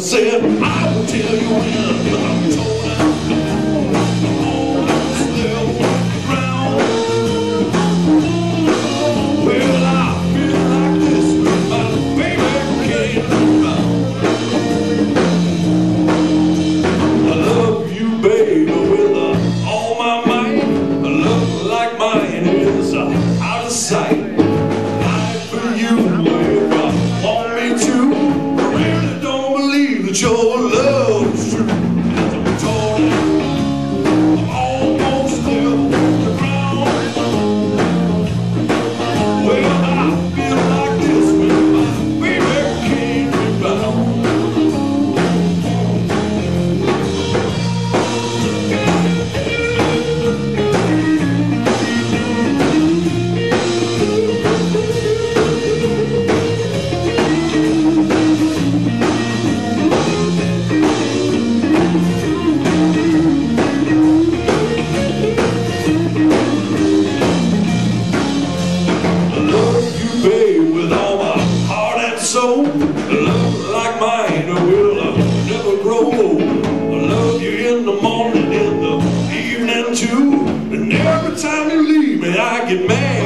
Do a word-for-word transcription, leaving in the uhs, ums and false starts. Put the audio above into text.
said, I will tell you when, but I'm told I'm on this level ground. Well, I feel like this when my baby came around. I love you, baby, with uh, all my might. A love like mine is uh, out of sight. Life for you if you want me to. I really don't believe that your love is true. As I'm torn, I'm almost still the ground. Well, I feel like this when my baby came around. With all my heart and soul, a love like mine will uh, never grow old. I love you in the morning, in the evening too, and every time you leave me I get mad.